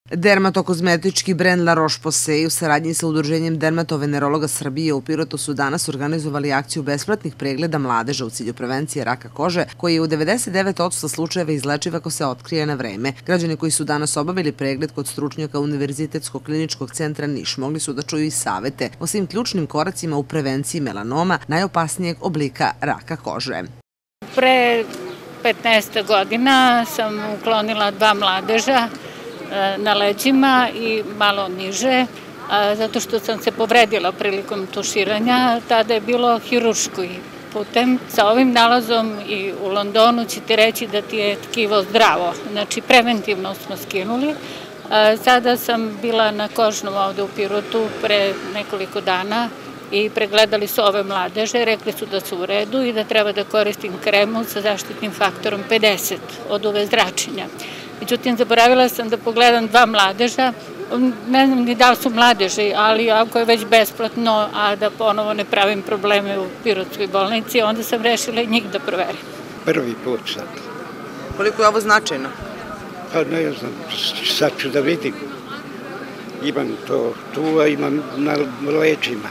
Dermatokozmetički brend La Roche-Posay u saradnji sa Udruženjem dermatovenerologa Srbije u Pirotu su danas organizovali akciju besplatnih pregleda mladeža u cilju prevencije raka kože, koji je u 99% slučajeva izlečiv ako se otkrije na vreme. Građani koji su danas obavili pregled kod stručnjaka Univerzitetskog kliničkog centra Niš mogli su da čuju i savete o svim ključnim koracima u prevenciji melanoma, najopasnijeg oblika raka kože. Pre 15 godina sam uklonila 2 mladeža na leđima i malo niže, zato što sam se povredila prilikom tuširanja. Tada je bilo hirurški putem. Sa ovim nalazom i u Londonu će ti reći da ti je tkivo zdravo. Znači, preventivno smo skinuli. Sada sam bila na kožnom ovde u Pirotu pre nekoliko dana i pregledali su ove mladeže, rekli su da su u redu i da treba da koristim kremu sa zaštitnim faktorom 50 od UV zračenja. Međutim, zaboravila sam da pogledam 2 mladeža, ne znam ni da li su mladeži, ali ako je već besplatno, a da ponovo ne pravim probleme u Pirotskoj bolnici, onda sam rešila i njih da proverim. Prvi put sad. Koliko je ovo značajno? Pa ne znam, sad ću da vidim. Imam to tu, a imam na leđima.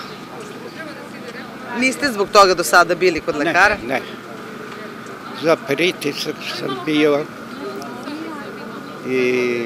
Niste zbog toga do sada bili kod lekara? Ne. Za pritisak sam bio i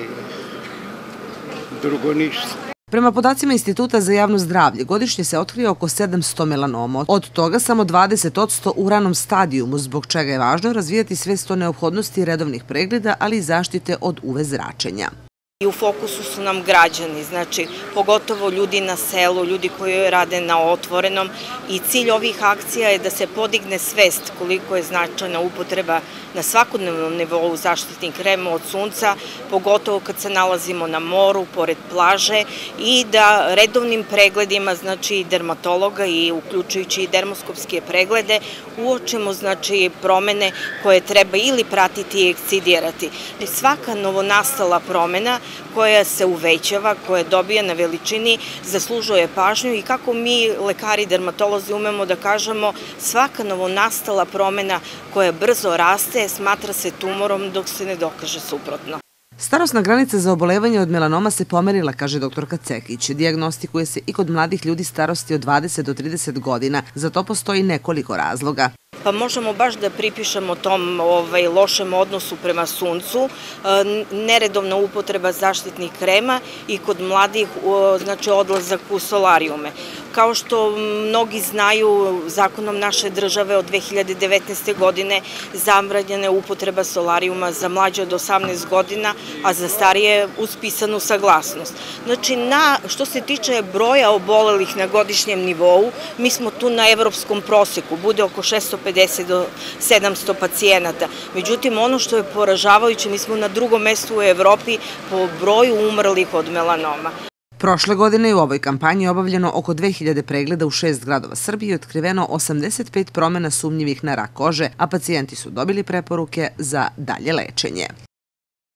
drugo ništa. Prema podacima Instituta za javno zdravlje, godišnje se otkrije oko 700 melanoma, od toga samo 20% u ranom stadijumu, zbog čega je važno razvijati svest o neophodnosti redovnih pregleda, ali i zaštite od UV zračenja. I u fokusu su nam građani, znači pogotovo ljudi na selu, ljudi koji rade na otvorenom i cilj ovih akcija je da se podigne svest koliko je značajna upotreba na svakodnevnom nivou zaštitnih krema od sunca, pogotovo kad se nalazimo na moru, pored plaže i da redovnim pregledima, znači dermatologa i uključujući i dermoskopske preglede, uočimo znači promene koje treba ili pratiti i ekscidirati. Svaka novonastala promena koja se uvećava, koja dobija na veličini, zaslužuje pažnju i kako mi, lekari dermatolozi, umemo da kažemo, svaka novonastala promena koja brzo raste smatra se tumorom dok se ne dokaže suprotno. Starosna granica za obolevanje od melanoma se pomerila, kaže doktorka Cekić. Dijagnostikuje se i kod mladih ljudi starosti od 20 do 30 godina. Za to postoji nekoliko razloga. Pa možemo baš da pripišemo tom lošem odnosu prema suncu, neredovna upotreba zaštitnih krema i kod mladih znači odlazak u solarijume. Kao što mnogi znaju, zakonom naše države od 2019. godine zabranjena je upotreba solarijuma za mlađe od 18 godina, a za starije uz pisanu saglasnost. Znači, što se tiče broja obolelih na godišnjem nivou, mi smo tu na evropskom proseku, bude oko 650 do 700 pacijenata. Međutim, ono što je poražavajuće, mi smo na drugom mestu u Evropi po broju umrlih od melanoma. Prošle godine je u ovoj kampanji obavljeno oko 2000 pregleda u 6 gradova Srbije i otkriveno 85 promena sumnjivih na rak kože, a pacijenti su dobili preporuke za dalje lečenje.